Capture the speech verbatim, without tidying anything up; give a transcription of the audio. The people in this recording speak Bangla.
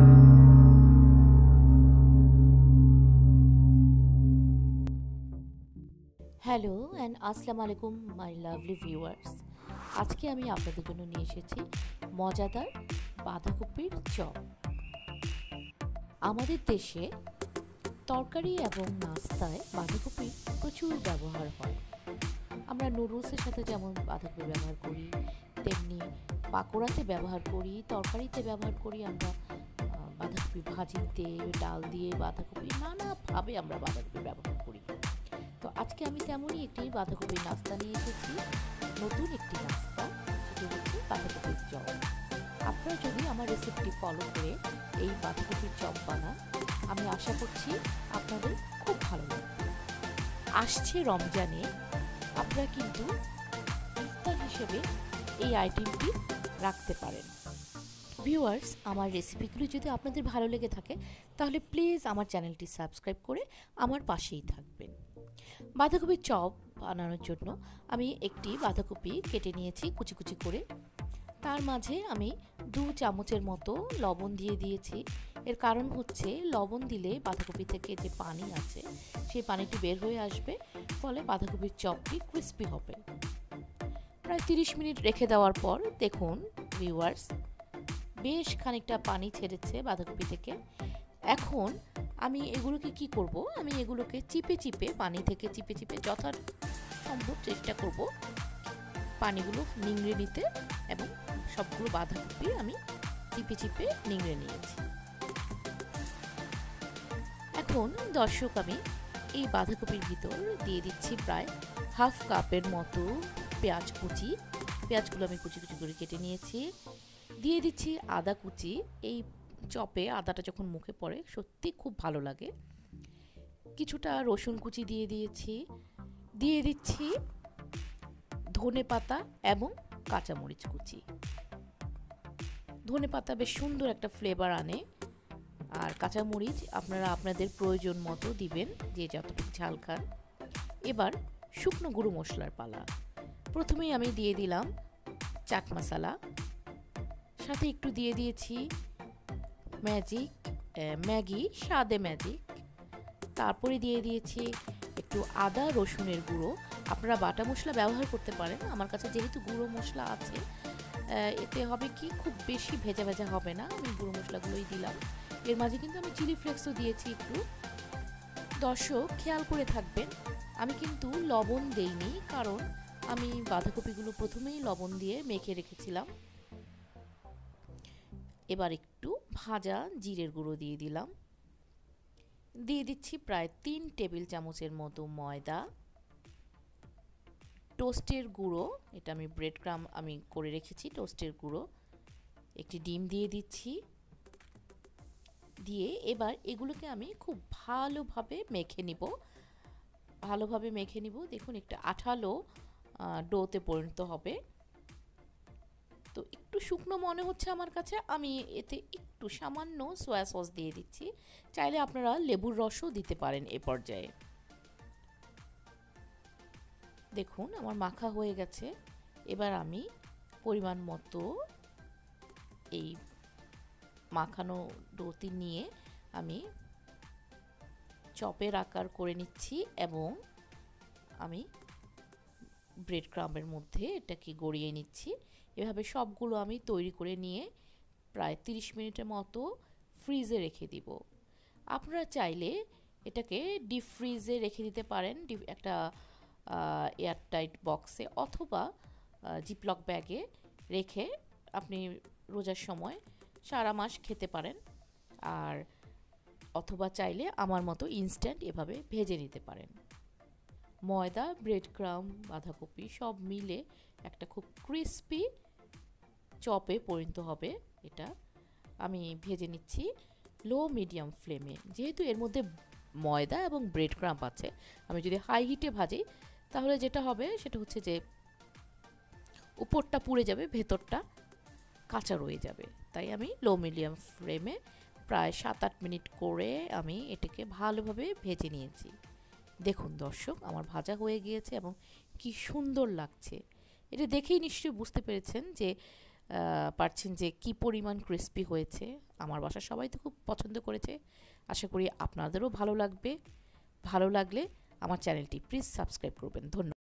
হ্যালো অ্যান্ড আসসালামু আলাইকুম মাই লাভলি ভিউয়ার্স। আজকে আমি আপনাদের জন্য নিয়ে এসেছি মজাদার বাঁধাকপির চপ। আমাদের দেশে তরকারি এবং নাস্তায় বাঁধাকপির প্রচুর ব্যবহার হয়। আমরা নুডলসের সাথে যেমন বাঁধাকপি ব্যবহার করি, তেমনি পাকোড়াতে ব্যবহার করি, তরকারিতে ব্যবহার করি, আমরা বাঁধাকপি ভাজিতে, ডাল দিয়ে বাঁধাকপি নানাভাবে আমরা বাঁধাকপি ব্যবহার করি। তো আজকে আমি তেমনই একটি বাঁধাকপির নাস্তা নিয়ে এসেছি, নতুন একটি নাস্তা, সেটি হচ্ছে বাঁধাকপির চপ। আপনারা যদি আমার রেসিপিটি ফলো করে এই বাঁধাকপির চপ বানান, আমি আশা করছি আপনাদের খুব ভালো লাগবে। আসছে রমজানে আপনারা কিন্তু ইফতার হিসেবে এই আইটেমটি রাখতে পারেন। ভিউয়ার্স, আমার রেসিপিগুলো যদি আপনাদের ভালো লেগে থাকে তাহলে প্লিজ আমার চ্যানেলটি সাবস্ক্রাইব করে আমার পাশেই থাকবেন। বাঁধাকপির চপ বানানোর জন্য আমি একটি বাঁধাকপি কেটে নিয়েছি কুচি কুচি করে। তার মাঝে আমি দু চামচের মতো লবণ দিয়ে দিয়েছি। এর কারণ হচ্ছে লবণ দিলে বাঁধাকপি থেকে যে পানি আছে সেই পানিটি বের হয়ে আসবে, ফলে বাঁধাকপির চপটি ক্রিস্পি হবে। প্রায় তিরিশ মিনিট রেখে দেওয়ার পর দেখুন ভিউয়ার্স, বেশ খানিকটা পানি ছেড়েছে বাঁধাকপি থেকে। এখন আমি এগুলোকে কি করব, আমি এগুলোকে চিপে চিপে পানি থেকে চিপে চিপে যথাসম্ভব চেষ্টা করব পানিগুলো নিংড়ে নিতে, এবং সবগুলো বাঁধাকপি আমি চিপে চিপে নিংড়ে নিয়েছি। এখন দর্শক, আমি এই বাঁধাকপির ভিতর দিয়ে দিচ্ছি প্রায় হাফ কাপের মতো পেঁয়াজ কুচি। পেঁয়াজগুলো আমি কুচি কুচি করে কেটে নিয়েছি। দিয়ে দিচ্ছি আদা কুচি। এই চপে আদাটা যখন মুখে পড়ে সত্যি খুব ভালো লাগে। কিছুটা রসুন কুচি দিয়ে দিয়েছি। দিয়ে দিচ্ছি ধনে পাতা এবং কাঁচামরিচ কুচি। ধনে পাতা বেশ সুন্দর একটা ফ্লেভার আনে, আর কাঁচামরিচ আপনারা আপনাদের প্রয়োজন মতো দিবেন, যে যতটুকু ঝাল খান। এবার শুকনো গুঁড়ো মশলার পালা। প্রথমেই আমি দিয়ে দিলাম চাট মশলা, সাথে একটু দিয়ে দিয়েছি ম্যাজিক ম্যাগি স্বাদে ম্যাজিক। তারপরে দিয়ে দিয়েছি একটু আদা রসুনের গুঁড়ো। আপনারা বাটা মশলা ব্যবহার করতে পারেন, আমার কাছে যেহেতু গুঁড়ো মশলা আছে এতে হবে কি খুব বেশি ভেজা ভেজা হবে না, আমি গুঁড়ো মশলাগুলোই দিলাম। এর মাঝে কিন্তু আমি চিলি ফ্লেক্সও দিয়েছি একটু। দর্শক খেয়াল করে থাকবেন, আমি কিন্তু লবণ দেইনি, কারণ আমি বাঁধাকপিগুলো প্রথমেই লবণ দিয়ে মেখে রেখেছিলাম। এবার একটু ভাজা জিরের গুঁড়ো দিয়ে দিলাম। দিয়ে দিচ্ছি প্রায় তিন টেবিল চামচের মতো ময়দা, টোস্টের গুঁড়ো, এটা আমি ব্রেড ক্রাম আমি করে রেখেছি, টোস্টের গুঁড়ো, একটি ডিম দিয়ে দিচ্ছি। দিয়ে এবার এগুলোকে আমি খুব ভালোভাবে মেখে নিব ভালোভাবে মেখে নিব দেখুন একটা আঠালো ডোতে পরিণত হবে। তো একটু শুকনো মনে হচ্ছে আমার কাছে, আমি এতে একটু সামান্য সয়া সস দিয়ে দিচ্ছি। চাইলে আপনারা লেবুর রসও দিতে পারেন এ পর্যায়ে। দেখুন আমার মাখা হয়ে গেছে। এবার আমি পরিমাণ মতো এই মাখানো ডোটি নিয়ে আমি চপের আকার করে নিচ্ছি, এবং আমি ব্রেড ক্রাম্বের মধ্যে এটাকে গড়িয়ে নিচ্ছি। এভাবে সবগুলো আমি তৈরি করে নিয়ে প্রায় তিরিশ মিনিটের মতো ফ্রিজে রেখে দিব। আপনারা চাইলে এটাকে ডিপ ফ্রিজে রেখে দিতে পারেন, একটা এয়ারটাইট বক্সে অথবা জিপলক ব্যাগে রেখে আপনি রোজার সময় সারা মাস খেতে পারেন। আর অথবা চাইলে আমার মতো ইনস্ট্যান্ট এভাবে ভেজে নিতে পারেন। ময়দা, ব্রেড ক্রাম, বাঁধাকপি সব মিলে একটা খুব ক্রিস্পি চপে পরিণত হবে। এটা আমি ভেজে নিচ্ছি লো মিডিয়াম ফ্লেমে। যেহেতু এর মধ্যে ময়দা এবং ব্রেড ক্রাম্প আছে, আমি যদি হাই হিটে ভাজি তাহলে যেটা হবে সেটা হচ্ছে যে উপরটা পুড়ে যাবে, ভেতরটা কাঁচা রয়ে যাবে। তাই আমি লো মিডিয়াম ফ্লেমে প্রায় সাত আট মিনিট করে আমি এটাকে ভালোভাবে ভেজে নিয়েছি। দেখুন দর্শক, আমার ভাজা হয়ে গিয়েছে এবং কি সুন্দর লাগছে। এটা দেখেই নিশ্চয়ই বুঝতে পেরেছেন যে পারছেন যে কি পরিমাণ ক্রিস্পি হয়েছে। আমার বাসার সবাই তো খুব পছন্দ করেছে। আশা করি আপনাদেরও ভালো লাগবে। ভালো লাগলে আমার চ্যানেলটি প্লিজ সাবস্ক্রাইব করবেন। ধন্যবাদ।